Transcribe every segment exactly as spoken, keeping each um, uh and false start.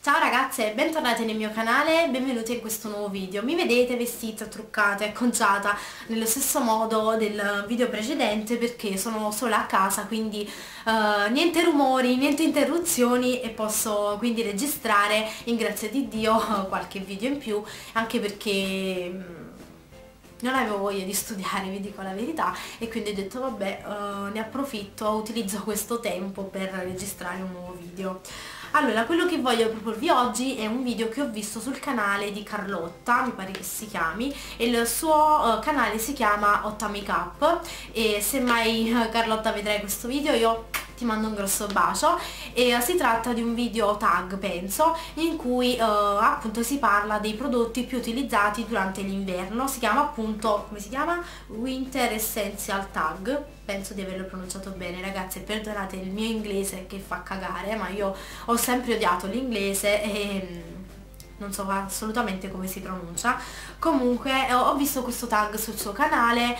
Ciao ragazze, bentornate nel mio canale, benvenute in questo nuovo video. Mi vedete vestita, truccata e acconciata nello stesso modo del video precedente perché sono sola a casa, quindi uh, niente rumori, niente interruzioni e posso quindi registrare, in grazia di Dio, qualche video in più, anche perché non avevo voglia di studiare, vi dico la verità, e quindi ho detto vabbè, uh, ne approfitto, utilizzo questo tempo per registrare un nuovo video. Allora, quello che voglio proporvi oggi è un video che ho visto sul canale di Carlotta, mi pare che si chiami, e il suo uh, canale si chiama Otta Makeup, e se mai uh, Carlotta vedrai questo video io ti mando un grosso bacio. E uh, si tratta di un video tag, penso, in cui uh, appunto si parla dei prodotti più utilizzati durante l'inverno. Si chiama appunto, come si chiama? Winter Essential Tag. Penso di averlo pronunciato bene, ragazze, perdonate il mio inglese che fa cagare, ma io ho sempre odiato l'inglese e non so assolutamente come si pronuncia. Comunque ho visto questo tag sul suo canale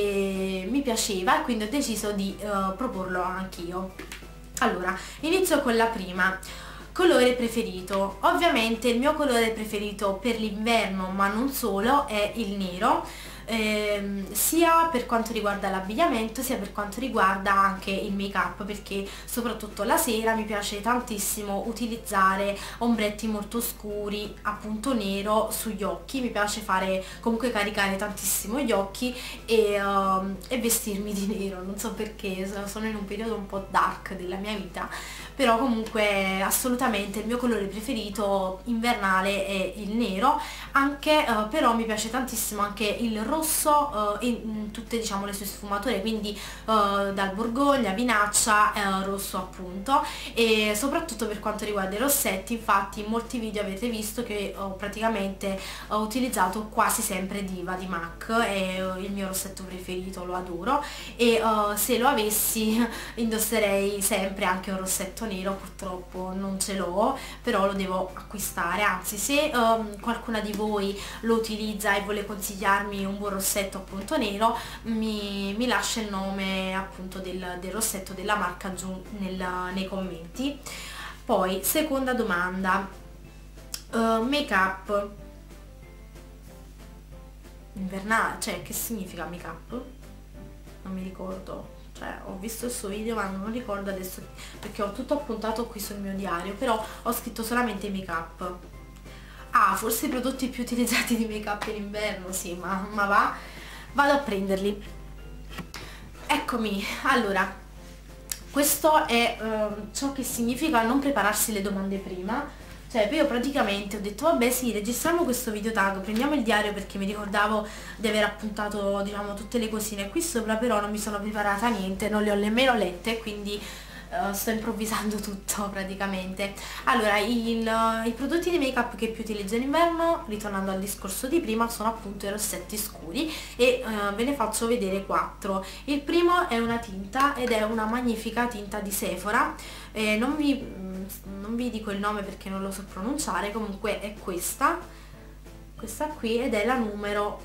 e mi piaceva e quindi ho deciso di uh, proporlo anch'io. Allora, inizio con la prima. Colore preferito. Ovviamente il mio colore preferito per l'inverno, ma non solo, è il nero, ehm, sia per quanto riguarda l'abbigliamento sia per quanto riguarda anche il make up, perché soprattutto la sera mi piace tantissimo utilizzare ombretti molto scuri, appunto nero, sugli occhi. Mi piace fare, comunque caricare tantissimo gli occhi e, uh, e vestirmi di nero, non so perché, sono in un periodo un po' dark della mia vita, però comunque assolutamente il mio colore preferito invernale è il nero, anche uh, però mi piace tantissimo anche il rosso uh, in, in tutte, diciamo, le sue sfumature, quindi uh, dal borgogna, vinaccia, uh, rosso appunto, e soprattutto per quanto riguarda i rossetti. Infatti in molti video avete visto che ho praticamente ho utilizzato quasi sempre Diva di MAC, è uh, il mio rossetto preferito, lo adoro, e uh, se lo avessi indosserei sempre anche un rossetto nero. Purtroppo non ce l'ho, però lo devo acquistare. Anzi, se um, qualcuna di voi lo utilizza e vuole consigliarmi un buon rossetto appunto nero, mi, mi lascia il nome appunto del, del rossetto della marca giù nel, nei commenti. Poi seconda domanda, uh, make up invernale, cioè che significa make up? Non mi ricordo, cioè ho visto il suo video ma non ricordo adesso perché ho tutto appuntato qui sul mio diario, però ho scritto solamente make up. Ah, forse i prodotti più utilizzati di make up in inverno, sì, ma, ma va, vado a prenderli. Eccomi. Allora, questo è uh, ciò che significa non prepararsi le domande prima. Cioè, io praticamente ho detto vabbè sì, registriamo questo video tag, prendiamo il diario perché mi ricordavo di aver appuntato, diciamo, tutte le cosine qui sopra, però non mi sono preparata niente, non le ho nemmeno lette, quindi uh, sto improvvisando tutto praticamente. Allora, il, uh, i prodotti di make up che più utilizzo in inverno, ritornando al discorso di prima, sono appunto i rossetti scuri e uh, ve ne faccio vedere quattro. Il primo è una tinta ed è una magnifica tinta di Sephora, eh, non vi... non vi dico il nome perché non lo so pronunciare, comunque è questa questa qui ed è la numero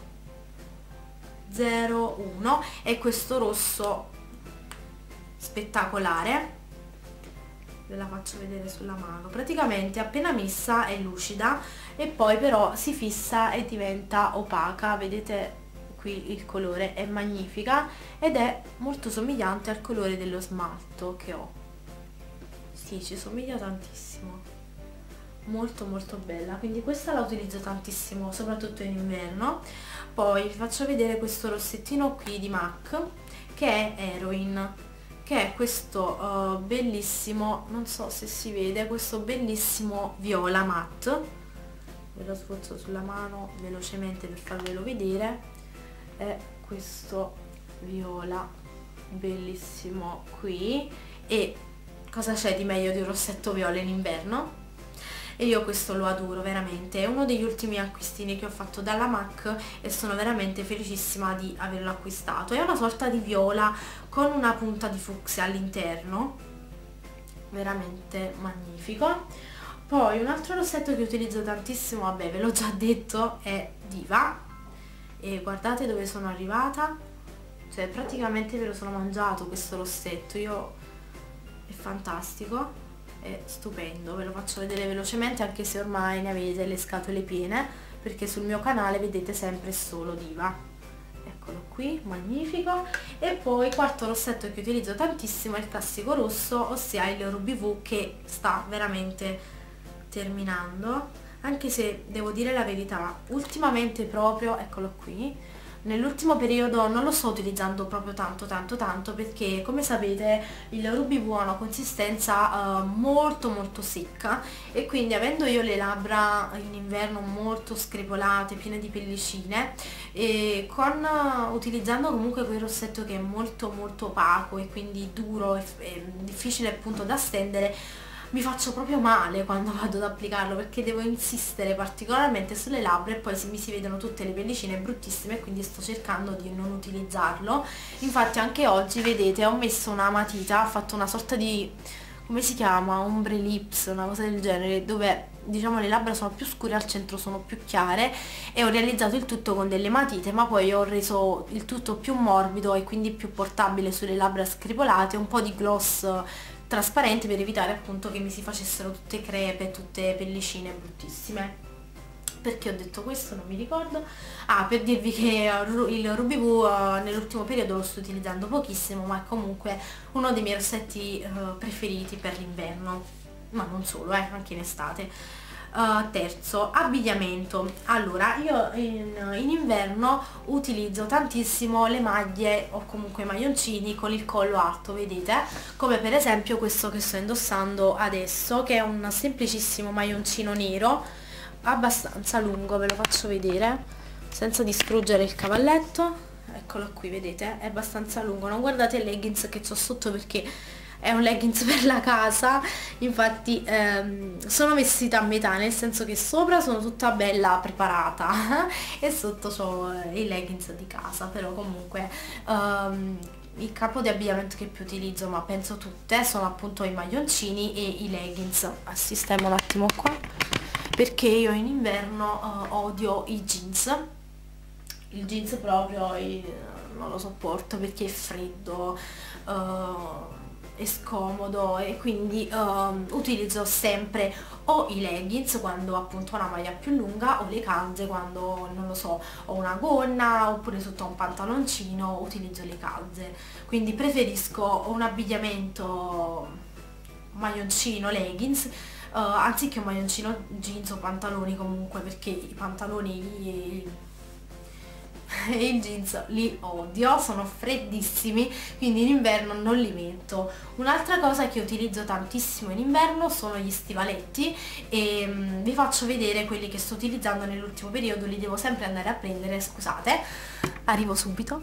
zero uno, è questo rosso spettacolare. Ve la faccio vedere sulla mano. Praticamente appena messa è lucida e poi però si fissa e diventa opaca. Vedete qui il colore è magnifica ed è molto somigliante al colore dello smalto che ho. Sì, ci somiglia tantissimo, molto molto bella, quindi questa la utilizzo tantissimo soprattutto in inverno. Poi vi faccio vedere questo rossettino qui di MAC che è Heroin, che è questo uh, bellissimo, non so se si vede, questo bellissimo viola matte. Ve lo sforzo sulla mano velocemente per farvelo vedere. È questo viola bellissimo qui. E cosa c'è di meglio di un rossetto viola in inverno? E io questo lo adoro veramente, è uno degli ultimi acquistini che ho fatto dalla MAC e sono veramente felicissima di averlo acquistato. È una sorta di viola con una punta di fucsia all'interno, veramente magnifico. Poi un altro rossetto che utilizzo tantissimo, vabbè ve l'ho già detto, è Diva, e guardate dove sono arrivata, cioè praticamente ve lo sono mangiato questo rossetto, io è fantastico. è stupendo, ve lo faccio vedere velocemente anche se ormai ne avete le scatole piene, perché sul mio canale vedete sempre solo Diva. Eccolo qui, magnifico. E poi quarto rossetto che utilizzo tantissimo è il classico rosso, ossia il Ruby Woo, che sta veramente terminando, anche se devo dire la verità, ultimamente proprio, eccolo qui, nell'ultimo periodo non lo sto utilizzando proprio tanto tanto tanto, perché come sapete il Ruby Woo ha una consistenza uh, molto molto secca, e quindi avendo io le labbra in inverno molto screpolate, piene di pellicine, e con uh, utilizzando comunque quel rossetto che è molto molto opaco e quindi duro e, e difficile appunto da stendere, mi faccio proprio male quando vado ad applicarlo, perché devo insistere particolarmente sulle labbra e poi si, mi si vedono tutte le pellicine bruttissime, e quindi sto cercando di non utilizzarlo. Infatti anche oggi vedete ho messo una matita, ho fatto una sorta di, come si chiama, ombre lips, una cosa del genere, dove diciamo le labbra sono più scure, al centro sono più chiare, e ho realizzato il tutto con delle matite, ma poi ho reso il tutto più morbido e quindi più portabile sulle labbra screpolate, un po' di gloss trasparente per evitare appunto che mi si facessero tutte crepe, tutte pellicine bruttissime. Perché ho detto questo non mi ricordo. Ah, per dirvi che il Ruby Woo uh, nell'ultimo periodo lo sto utilizzando pochissimo, ma è comunque uno dei miei rossetti uh, preferiti per l'inverno, ma non solo, eh, anche in estate. Uh, terzo, abbigliamento. Allora, io in, in inverno utilizzo tantissimo le maglie o comunque i maglioncini con il collo alto, vedete? Come per esempio questo che sto indossando adesso, che è un semplicissimo maglioncino nero, abbastanza lungo, ve lo faccio vedere, senza distruggere il cavalletto. Eccolo qui, vedete? È abbastanza lungo, non guardate il leggings che c'ho sotto perché è un leggings per la casa, infatti ehm, sono vestita a metà, nel senso che sopra sono tutta bella preparata e sotto ho i leggings di casa, però comunque ehm, il capo di abbigliamento che più utilizzo, ma penso tutte, sono appunto i maglioncini e i leggings. Sistemo un attimo qua, perché io in inverno eh, odio i jeans, il jeans proprio i, non lo sopporto perché è freddo, eh, è scomodo, e quindi um, utilizzo sempre o i leggings quando appunto ho una maglia più lunga, o le calze quando, non lo so, ho una gonna, oppure sotto un pantaloncino utilizzo le calze. Quindi preferisco un abbigliamento maglioncino, leggings, uh, anziché un maglioncino jeans o pantaloni, comunque, perché i pantaloni e i jeans li odio, sono freddissimi, quindi in inverno non li metto. Un'altra cosa che utilizzo tantissimo in inverno sono gli stivaletti, e um, vi faccio vedere quelli che sto utilizzando nell'ultimo periodo, li devo sempre andare a prendere, scusate, arrivo subito.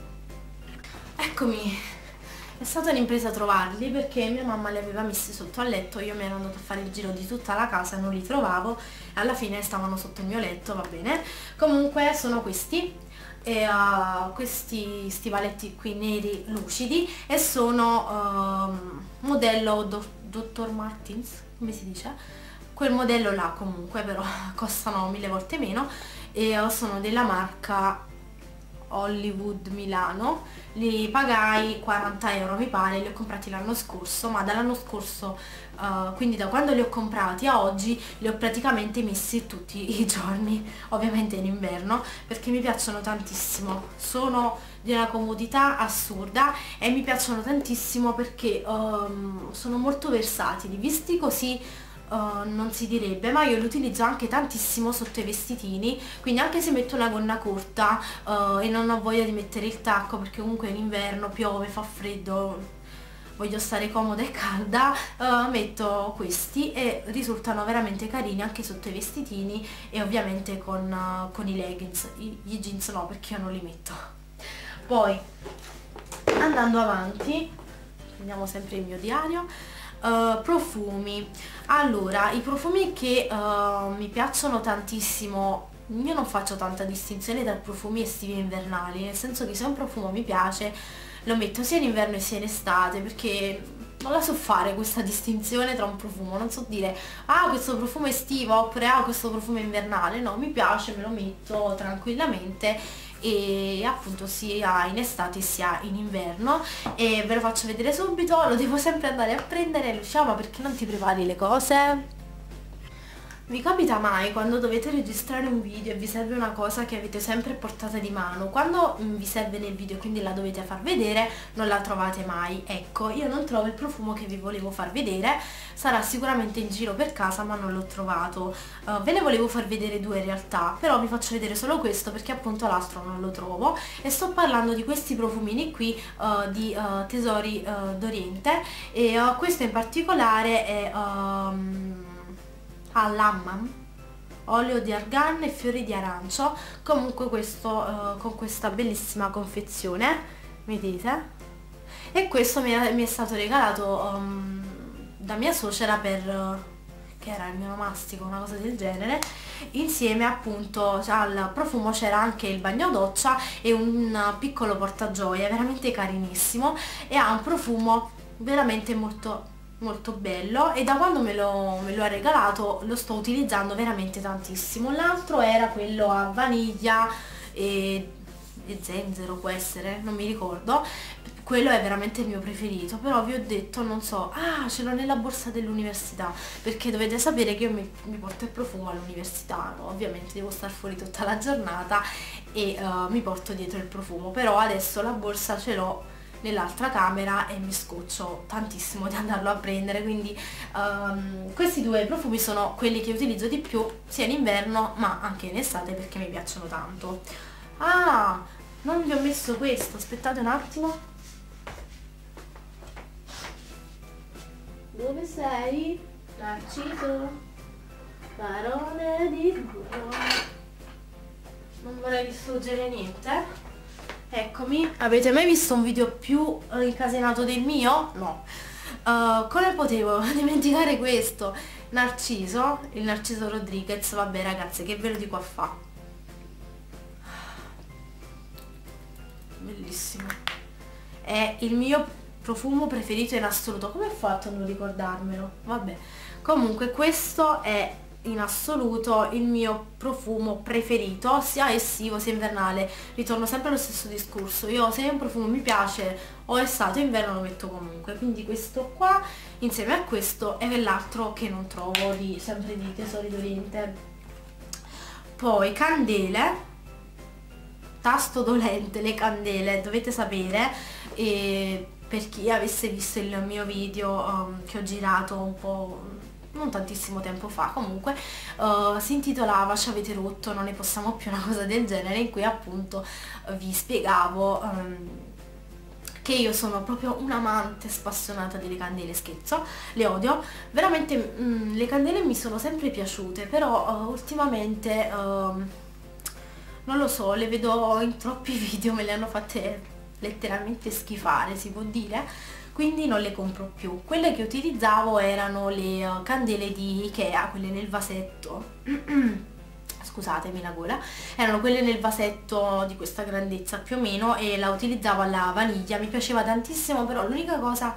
Eccomi, è stata un'impresa trovarli perché mia mamma li aveva messi sotto al letto, io mi ero andata a fare il giro di tutta la casa e non li trovavo, alla fine stavano sotto il mio letto, va bene. Comunque sono questi, e uh, questi stivaletti qui neri lucidi, e sono uh, modello do dottor Martens, come si dice? Quel modello là, comunque, però costano mille volte meno, e uh, sono della marca Hollywood Milano. Li pagai quaranta euro mi pare, li ho comprati l'anno scorso, ma dall'anno scorso, uh, quindi da quando li ho comprati a oggi, li ho praticamente messi tutti i giorni, ovviamente in inverno, perché mi piacciono tantissimo, sono di una comodità assurda e mi piacciono tantissimo perché um, sono molto versatili, visti così Uh, non si direbbe, ma io li utilizzo anche tantissimo sotto i vestitini, quindi anche se metto una gonna corta uh, e non ho voglia di mettere il tacco, perché comunque in inverno piove, fa freddo, voglio stare comoda e calda, uh, metto questi e risultano veramente carini anche sotto i vestitini, e ovviamente con, uh, con i leggings. I, i jeans no, perché io non li metto. Poi andando avanti, prendiamo sempre il mio diario. Uh, profumi. Allora, i profumi che uh, mi piacciono tantissimo, io non faccio tanta distinzione tra profumi estivi e invernali, nel senso che se un profumo mi piace lo metto sia in inverno sia in estate, perché non la so fare questa distinzione tra un profumo, non so dire ah questo profumo è estivo oppure ah questo profumo è invernale, no, mi piace, me lo metto tranquillamente e appunto sia in estate sia in inverno, e ve lo faccio vedere subito. Lo devo sempre andare a prendere. Lucia, ma perché non ti prepari le cose? Vi capita mai quando dovete registrare un video e vi serve una cosa che avete sempre a portata di mano, quando vi serve nel video, quindi la dovete far vedere, non la trovate mai? Ecco, io non trovo il profumo che vi volevo far vedere, sarà sicuramente in giro per casa ma non l'ho trovato. Uh, ve ne volevo far vedere due in realtà, però vi faccio vedere solo questo perché appunto l'altro non lo trovo, e sto parlando di questi profumini qui uh, di uh, Tesori uh, d'Oriente, e uh, questo in particolare è... Um, all'Hammam, olio di argan e fiori di arancio. Comunque questo uh, con questa bellissima confezione, vedete? E questo mi è, mi è stato regalato um, da mia suocera per uh, che era il mio onomastico, una cosa del genere. Insieme appunto al profumo c'era anche il bagno doccia e un piccolo portagioia veramente carinissimo, e ha un profumo veramente molto molto bello, e da quando me lo, me lo ha regalato lo sto utilizzando veramente tantissimo. L'altro era quello a vaniglia e, e zenzero, può essere, non mi ricordo. Quello è veramente il mio preferito, però vi ho detto, non so, ah, ce l'ho nella borsa dell'università, perché dovete sapere che io mi, mi porto il profumo all'università, no? Ovviamente devo star fuori tutta la giornata e uh, mi porto dietro il profumo, però adesso la borsa ce l'ho nell'altra camera e mi scoccio tantissimo di andarlo a prendere, quindi um, questi due profumi sono quelli che utilizzo di più sia in inverno ma anche in estate perché mi piacciono tanto. Ah, non vi ho messo questo, aspettate un attimo. Dove sei? Narciso, barone di burro. Non vorrei distruggere niente. Eccomi, avete mai visto un video più incasinato del mio? No. Uh, come potevo dimenticare questo? Narciso, il Narciso Rodriguez, vabbè ragazze, che ve lo dico a fa? Bellissimo. È il mio profumo preferito in assoluto. Come ho fatto a non ricordarmelo? Vabbè. Comunque questo è in assoluto il mio profumo preferito, sia estivo sia invernale. Ritorno sempre allo stesso discorso, io se un profumo mi piace o estate o inverno lo metto comunque, quindi questo qua insieme a questo è l'altro che non trovo, di sempre di Tesori d'Oriente. Poi candele, tasto dolente, le candele, dovete sapere, e per chi avesse visto il mio video um, che ho girato un po' non tantissimo tempo fa, comunque uh, si intitolava "Ci avete rotto, non ne possiamo più", una cosa del genere, in cui appunto uh, vi spiegavo um, che io sono proprio un'amante spassionata delle candele. Scherzo, le odio veramente. Mh, le candele mi sono sempre piaciute, però uh, ultimamente uh, non lo so, le vedo in troppi video, me le hanno fatte letteralmente schifare, si può dire, quindi non le compro più. Quelle che utilizzavo erano le uh, candele di Ikea, quelle nel vasetto. Scusatemi la gola, erano quelle nel vasetto di questa grandezza più o meno, e la utilizzavo alla vaniglia, mi piaceva tantissimo, però l'unica cosa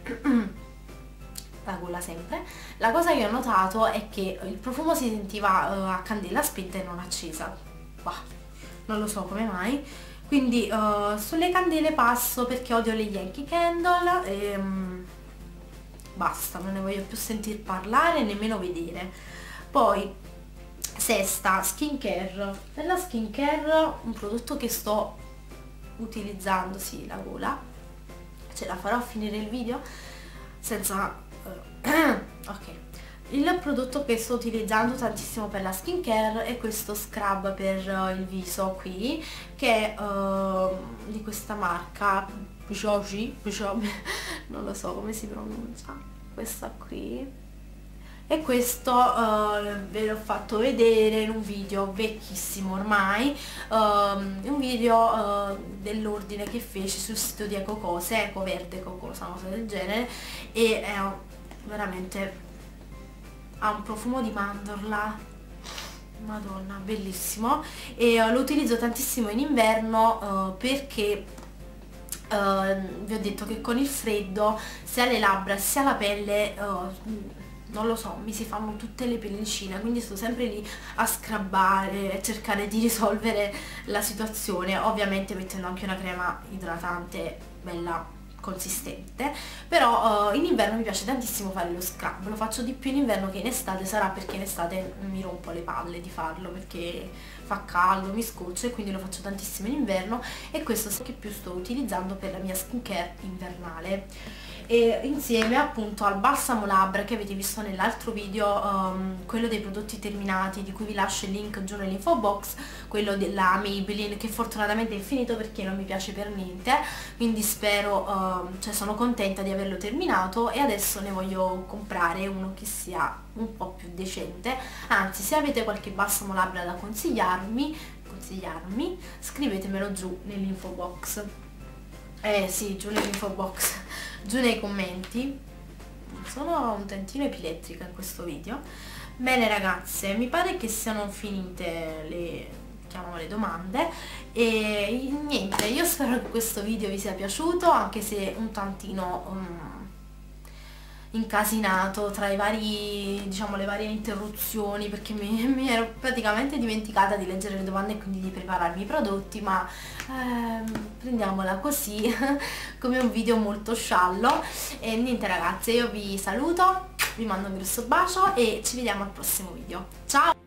la gola sempre, la cosa che ho notato è che il profumo si sentiva uh, a candela spenta e non accesa. Bah, non lo so come mai. Quindi uh, sulle candele passo perché odio le Yankee Candle e um, basta, non ne voglio più sentir parlare, nemmeno vedere. Poi sesta, skincare. Per la skincare un prodotto che sto utilizzando, sì, la gola, ce la farò a finire il video senza uh, ok. Il prodotto che sto utilizzando tantissimo per la skincare è questo scrub per uh, il viso qui, che è uh, di questa marca Joji, non lo so come si pronuncia, questa qui. E questo uh, ve l'ho fatto vedere in un video vecchissimo ormai, um, un video uh, dell'ordine che feci sul sito di Ecocose, Eco Verde Cocosa, una cosa del genere, e è veramente... ha un profumo di mandorla, madonna, bellissimo, e uh, lo utilizzo tantissimo in inverno uh, perché uh, vi ho detto che con il freddo sia le labbra sia la pelle uh, non lo so, mi si fanno tutte le pellicine, quindi sto sempre lì a scrabbare e cercare di risolvere la situazione, ovviamente mettendo anche una crema idratante bella consistente. Però uh, in inverno mi piace tantissimo fare lo scrub, lo faccio di più in inverno che in estate, sarà perché in estate mi rompo le palle di farlo perché fa caldo, mi scoccio, e quindi lo faccio tantissimo in inverno, e questo è che più sto utilizzando per la mia skincare invernale. E insieme appunto al balsamo labbra che avete visto nell'altro video, um, quello dei prodotti terminati, di cui vi lascio il link giù nell'info box, quello della Maybelline, che fortunatamente è finito perché non mi piace per niente, quindi spero, um, cioè sono contenta di averlo terminato, e adesso ne voglio comprare uno che sia un po' più decente. Anzi, se avete qualche balsamo labbra da consigliarmi, consigliarmi scrivetemelo giù nell'info box. Eh sì, giù nell'info box, giù nei commenti. Sono un tantino epilettrica in questo video. Bene ragazze, mi pare che siano finite le, chiamano le domande, e niente, io spero che questo video vi sia piaciuto, anche se un tantino um, incasinato tra i vari, diciamo, le varie interruzioni, perché mi, mi ero praticamente dimenticata di leggere le domande e quindi di prepararmi i prodotti, ma ehm, prendiamola così come un video molto sciallo. E niente ragazze, io vi saluto, vi mando un grosso bacio e ci vediamo al prossimo video. Ciao!